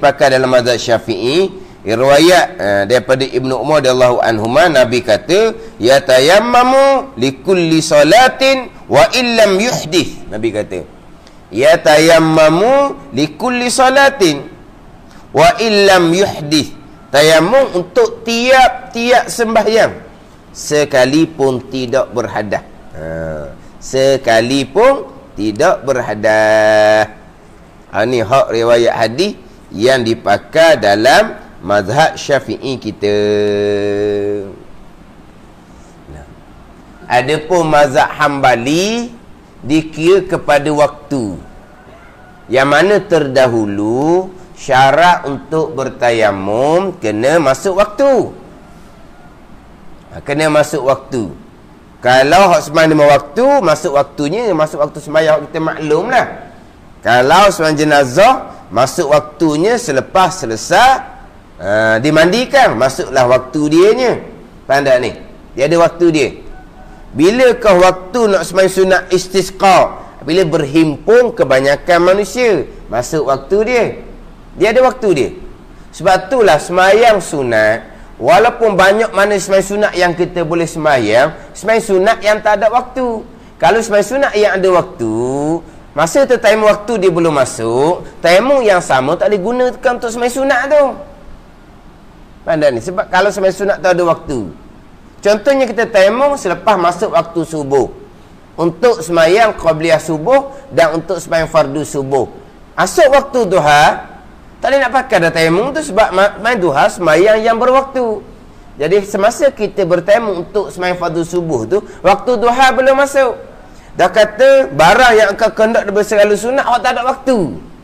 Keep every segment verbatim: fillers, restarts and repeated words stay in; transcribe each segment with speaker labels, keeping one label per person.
Speaker 1: dipakai dalam mazhab Syafi'i, riwayat uh, daripada Ibnu Umar radhiyallahu anhuma, Nabi kata yatayammamu likulli salatin wa illam yuhdith. Nabi kata yatayammamu likulli salatin wa illam yuhdith. Tayammum untuk tiap-tiap sembahyang sekalipun tidak berhadas. Ha, sekalipun tidak berhadas. Ha, ni hak riwayat hadis yang dipakai dalam mazhab Syafi'i kita. Nah, adapun mazhab Hambali dikira kepada waktu, yang mana terdahulu syarat untuk bertayamum kena masuk waktu. Ha, kena masuk waktu. Kalau hak sembahyang lima waktu, masuk waktunya masuk waktu sembahyang kita maklum lah. Kalau sembahyang jenazah, masuk waktunya selepas selesai uh, dimandikan, masuklah waktu dianya. Faham tak ni? Dia ada waktu dia. Bilakah waktu nak sembahyang sunat istisqa? Bila berhimpun kebanyakan manusia, masuk waktu dia. Dia ada waktu dia. Sebab itulah sembahyang sunat, walaupun banyak mana sembahyang sunat yang kita boleh sembahyang, sembahyang sunat yang tak ada waktu. Kalau sembahyang sunat yang ada waktu, masa tu tayamum waktu dia belum masuk, tayamum yang sama tak boleh gunakan untuk sembahyang sunat tu. Faham tak ni? Sebab kalau sembahyang sunat tu ada waktu. Contohnya kita tayamum selepas masuk waktu subuh, untuk sembahyang qabliyah subuh dan untuk sembahyang fardu subuh. Masuk waktu duha, tak boleh nak pakai dah tayamum tu, sebab main duha sembahyang yang berwaktu. Jadi semasa kita bertayamum untuk sembahyang fardu subuh tu, waktu duha belum masuk. Dah kata barang yang akan kendak berselalu sunat, awak tak ada waktu.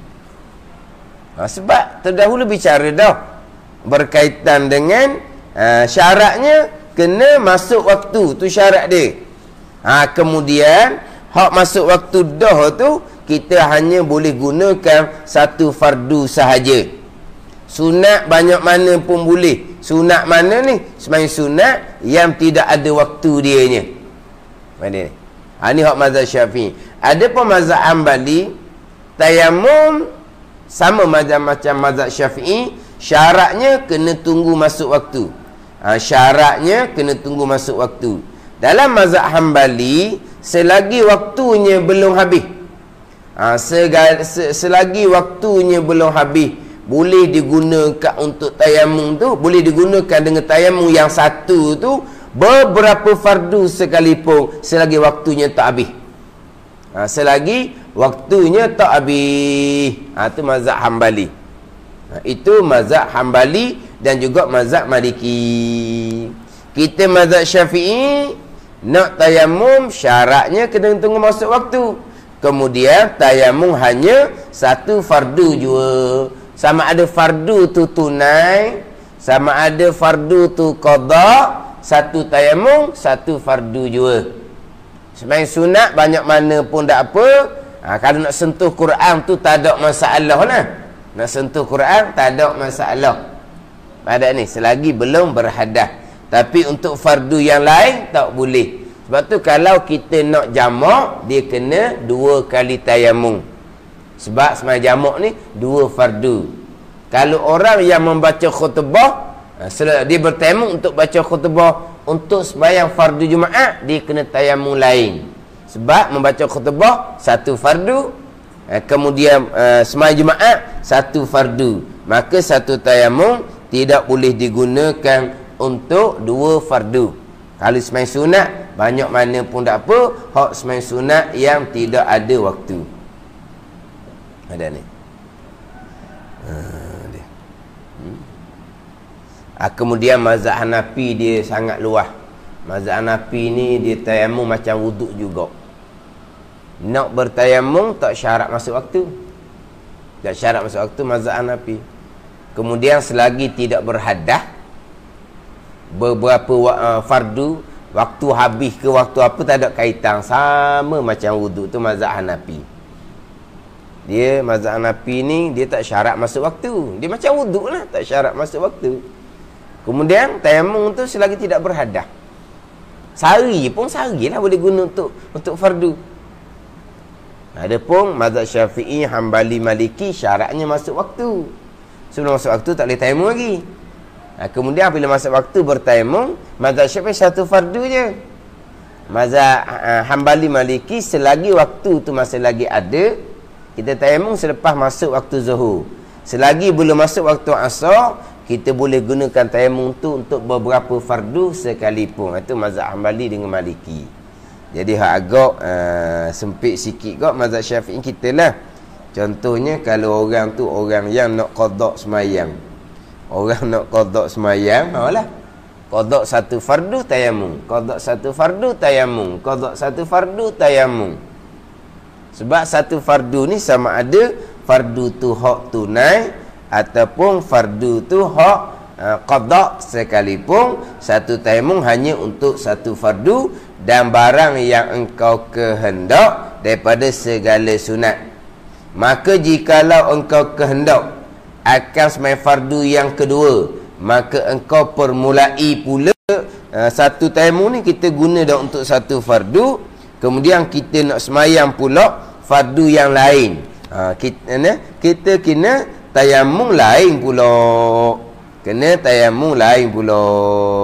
Speaker 1: Ha, sebab terdahulu bicara dah berkaitan dengan uh, syaratnya kena masuk waktu, tu syarat dia. Ha, kemudian hak masuk waktu dah tu, kita hanya boleh gunakan satu fardu sahaja. Sunat banyak mana pun boleh. Sunat mana ni? Sembahyang sunat yang tidak ada waktu dianya. Mana ni? Ha, ni hak mazhab Syafi'i. Ada pun mazhab Hambali, tayamum sama macam-macam mazhab Syafi'i, syaratnya kena tunggu masuk waktu. Ha, syaratnya kena tunggu masuk waktu. Dalam mazhab Hambali, selagi waktunya belum habis, ha, segal, se, selagi waktunya belum habis, boleh digunakan untuk tayamum tu, boleh digunakan dengan tayamum yang satu tu beberapa fardu sekalipun, selagi waktunya tak habis. Ha, selagi waktunya tak habis. Ha, itu mazhab Hambali. Ha, itu mazhab Hambali dan juga mazhab Maliki. Kita mazhab Syafi'i, nak tayamum syaratnya kena tunggu masuk waktu. Kemudian tayamum hanya satu fardu jua. Sama ada fardu tu tunai, sama ada fardu tu qada, satu tayamum, satu fardu jua. Sembahyang sunat banyak mana pun tak apa. Ha, kalau nak sentuh Quran tu tak ada masalah lah. Nak sentuh Quran tak ada masalah. Pada ni selagi belum berhadas. Tapi untuk fardu yang lain tak boleh. Sebab tu kalau kita nak jamak, dia kena dua kali tayamum. Sebab sembahyang jamak ni dua fardu. Kalau orang yang membaca khutbah, dia bertayamum untuk baca khutbah, untuk sembahyang fardu Jumaat dia kena tayamum lain. Sebab membaca khutbah satu fardu, kemudian sembahyang Jumaat satu fardu. Maka satu tayamum tidak boleh digunakan untuk dua fardu. Kalau sembahyang sunat banyak mana pun tak apa, hak sembahyang sunat yang tidak ada waktu. Ada ni. Ha, dia. Hmm. Ha, kemudian mazhab Hanafi dia sangat luas. Mazhab Hanafi ni dia tayamum macam wuduk juga. Nak bertayamum tak syarat masuk waktu. Tak syarat masuk waktu mazhab Hanafi. Kemudian selagi tidak berhadas, beberapa uh, fardu, waktu habis ke waktu apa tak ada kaitan, sama macam wuduk tu mazhab Hanafi. Dia mazhab Hanafi ni dia tak syarat masuk waktu. Dia macam wuduk lah, tak syarat masuk waktu. Kemudian tayamum tu selagi tidak berhadas, sehari pun sehari lah boleh guna untuk untuk fardu. Adapun mazhab Syafi'i, Hambali, Maliki syaratnya masuk waktu. Sebelum masuk waktu tak boleh tayamum lagi. Ha, kemudian bila masuk waktu bertayamum, mazhab Syafi'i satu fardu je. Mazhab uh, Hambali Maliki selagi waktu tu masih lagi ada, kita tayamum selepas masuk waktu zuhur. Selagi belum masuk waktu asar, kita boleh gunakan tayamum tu untuk beberapa fardu sekalipun. Itu mazhab Hambali dengan Maliki. Jadi hak agak uh, sempit sikit kok mazhab Syafi'i kita lah. Contohnya kalau orang tu orang yang nak qada semayang. Orang nak qada semayang, apalah. Qada satu fardu tayamum, qada satu fardu tayamum, qada satu fardu tayamum. Sebab satu fardu ni sama ada fardu tu hak tunai ataupun fardu tu hak uh, qada sekalipun. Satu tayamum hanya untuk satu fardu dan barang yang engkau kehendak daripada segala sunat. Maka jikalau engkau kehendak akan sembahyang fardu yang kedua, maka engkau permulai pula uh, satu tayamum ni kita guna dah untuk satu fardu, kemudian kita nak semayang pula fardu yang lain. Uh, kita, ne, kita kena tayamum lain pula. Kena tayamum lain pula.